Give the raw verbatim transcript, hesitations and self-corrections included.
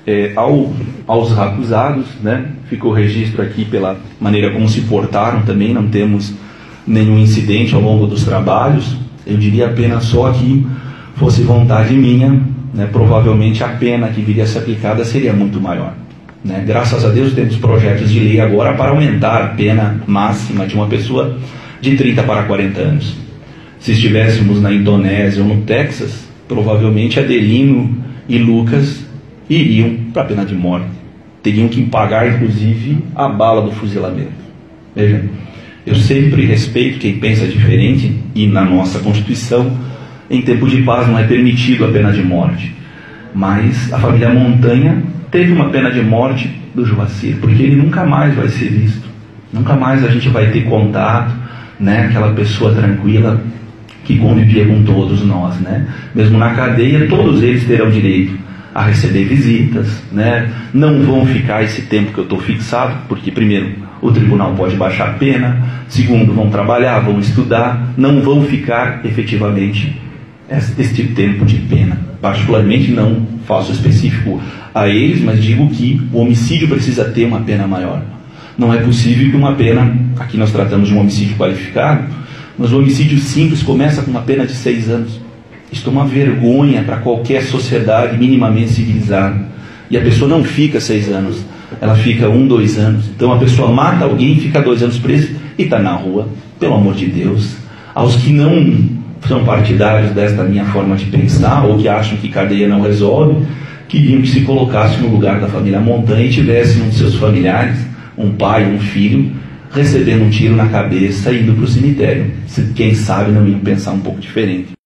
é, ao, aos acusados, né, ficou registro aqui pela maneira como se portaram também, não temos nenhum incidente ao longo dos trabalhos. Eu diria apenas só que fosse vontade minha, né, provavelmente a pena que viria a ser aplicada seria muito maior. Né? Graças a Deus temos projetos de lei agora para aumentar a pena máxima de uma pessoa de trinta para quarenta anos. Se estivéssemos na Indonésia ou no Texas, provavelmente Adelino e Lucas iriam para a pena de morte. Teriam que pagar, inclusive, a bala do fuzilamento. Veja, eu sempre respeito quem pensa diferente, e na nossa Constituição, em tempo de paz não é permitido a pena de morte. Mas a família Montanha teve uma pena de morte do Joacir, porque ele nunca mais vai ser visto. Nunca mais a gente vai ter contato, né? Aquela pessoa tranquila que convivia com todos nós, né? Mesmo na cadeia, todos eles terão direito a receber visitas, né? Não vão ficar esse tempo que eu estou fixado, porque primeiro, o tribunal pode baixar a pena, segundo, vão trabalhar, vão estudar, não vão ficar efetivamente este tempo de pena. Particularmente não faço específico a eles, mas digo que o homicídio precisa ter uma pena maior. Não é possível que uma pena, aqui nós tratamos de um homicídio qualificado, mas o homicídio simples começa com uma pena de seis anos. Isto é uma vergonha para qualquer sociedade minimamente civilizada. E a pessoa não fica seis anos, ela fica um, dois anos. Então a pessoa mata alguém, fica dois anos preso e está na rua. Pelo amor de Deus. Aos que não são partidários desta minha forma de pensar, ou que acham que cadeia não resolve, queriam que se colocasse no lugar da família Montanha e tivesse um de seus familiares, um pai, um filho, recebendo um tiro na cabeça e indo para o cemitério. Quem sabe não iam pensar um pouco diferente.